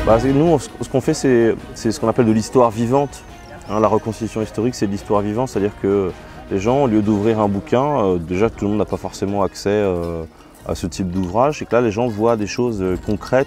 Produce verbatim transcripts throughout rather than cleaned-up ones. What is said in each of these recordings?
Bah, nous, ce qu'on fait, c'est ce qu'on appelle de l'histoire vivante. Hein, la reconstitution historique, c'est de l'histoire vivante, c'est-à-dire que les gens, au lieu d'ouvrir un bouquin, euh, déjà tout le monde n'a pas forcément accès euh, à ce type d'ouvrage, et que là, les gens voient des choses euh, concrètes,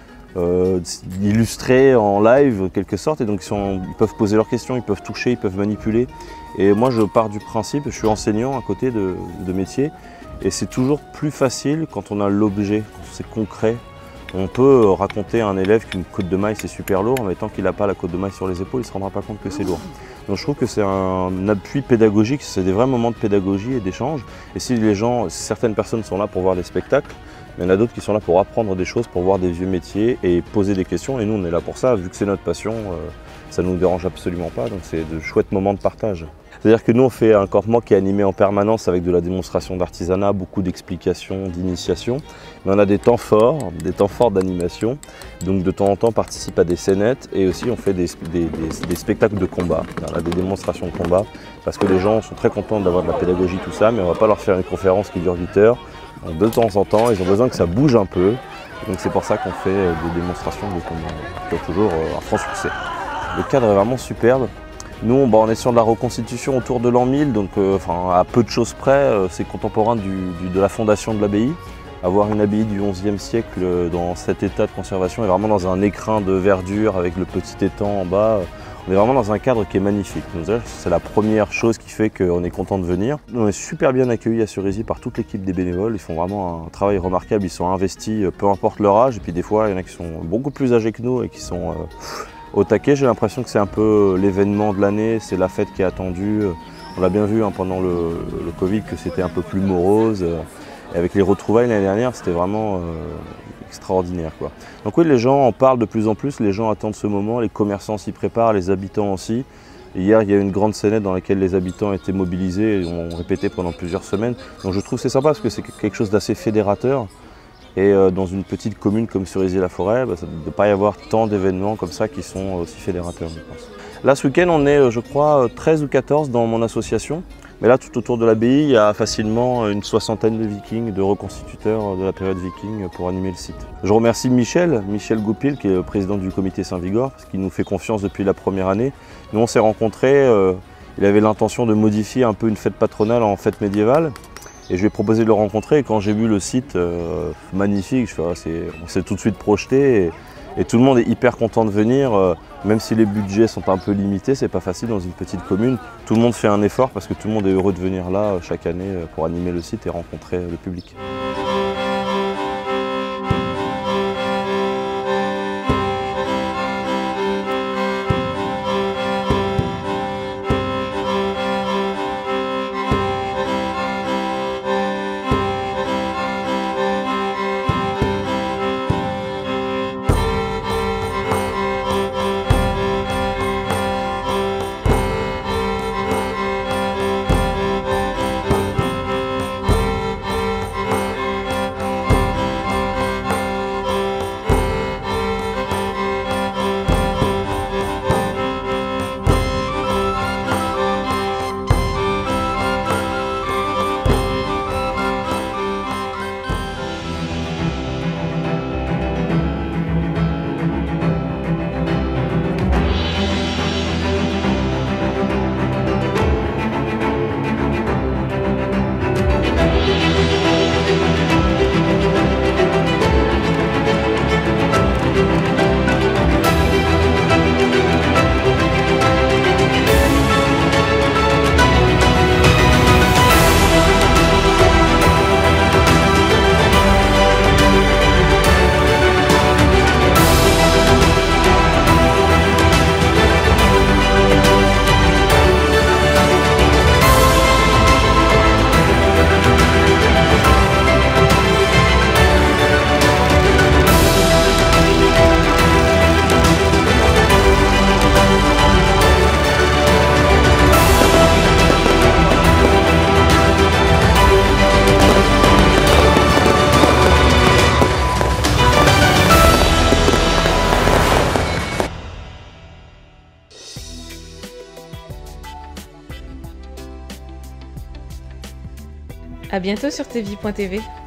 euh, illustrées en live, en quelque sorte, et donc ils, sont, ils peuvent poser leurs questions, ils peuvent toucher, ils peuvent manipuler. Et moi, je pars du principe, je suis enseignant à côté de, de métier, et c'est toujours plus facile quand on a l'objet, quand c'est concret. On peut raconter à un élève qu'une côte de maille c'est super lourd, mais tant qu'il n'a pas la côte de maille sur les épaules, il ne se rendra pas compte que c'est lourd. Donc je trouve que c'est un appui pédagogique, c'est des vrais moments de pédagogie et d'échange. Et si les gens, certaines personnes sont là pour voir des spectacles, il y en a d'autres qui sont là pour apprendre des choses, pour voir des vieux métiers et poser des questions. Et nous, on est là pour ça, vu que c'est notre passion, euh, ça ne nous dérange absolument pas. Donc c'est de chouettes moments de partage. C'est-à-dire que nous, on fait un campement qui est animé en permanence avec de la démonstration d'artisanat, beaucoup d'explications, d'initiation. Mais on a des temps forts, des temps forts d'animation. Donc de temps en temps, on participe à des scénettes et aussi on fait des, des, des, des spectacles de combat, voilà, des démonstrations de combat. Parce que les gens sont très contents d'avoir de la pédagogie, tout ça, mais on ne va pas leur faire une conférence qui dure huit heures. Donc de temps en temps, ils ont besoin que ça bouge un peu. Donc c'est pour ça qu'on fait des démonstrations de combat qui ont toujours un franc succès. Le cadre est vraiment superbe. Nous, bah, on est sur de la reconstitution autour de l'an mille, donc euh, enfin, à peu de choses près, euh, c'est contemporain du, du, de la fondation de l'abbaye. Avoir une abbaye du onzième siècle euh, dans cet état de conservation et vraiment dans un écrin de verdure avec le petit étang en bas. Euh, on est vraiment dans un cadre qui est magnifique. C'est la première chose qui fait qu'on est content de venir. On est super bien accueillis à Cerisy par toute l'équipe des bénévoles. Ils font vraiment un travail remarquable, ils sont investis, peu importe leur âge. Et puis des fois, il y en a qui sont beaucoup plus âgés que nous et qui sont... Euh, Au taquet, j'ai l'impression que c'est un peu l'événement de l'année, c'est la fête qui est attendue. On l'a bien vu hein, pendant le, le Covid que c'était un peu plus morose. Et avec les retrouvailles l'année dernière, c'était vraiment euh, extraordinaire, quoi. Donc oui, les gens en parlent de plus en plus, les gens attendent ce moment, les commerçants s'y préparent, les habitants aussi. Et hier, il y a eu une grande scénette dans laquelle les habitants étaient mobilisés et ont répété pendant plusieurs semaines. Donc je trouve que c'est sympa parce que c'est quelque chose d'assez fédérateur. Et dans une petite commune comme Cerisy-la-Forêt, bah, ça ne doit pas y avoir tant d'événements comme ça qui sont aussi fédérateurs, je pense. Là, ce week-end, on est, je crois, treize ou quatorze dans mon association. Mais là, tout autour de l'abbaye, il y a facilement une soixantaine de vikings, de reconstituteurs de la période viking pour animer le site. Je remercie Michel, Michel Goupil, qui est le président du comité Saint-Vigor, parce qu'il nous fait confiance depuis la première année. Nous, on s'est rencontrés, euh, il avait l'intention de modifier un peu une fête patronale en fête médiévale. Et je lui ai proposé de le rencontrer et quand j'ai vu le site euh, magnifique, je fais, ah, on s'est tout de suite projeté et, et tout le monde est hyper content de venir. Euh, même si les budgets sont un peu limités, c'est pas facile dans une petite commune. Tout le monde fait un effort parce que tout le monde est heureux de venir là euh, chaque année euh, pour animer le site et rencontrer euh, le public. À bientôt sur T V point T V.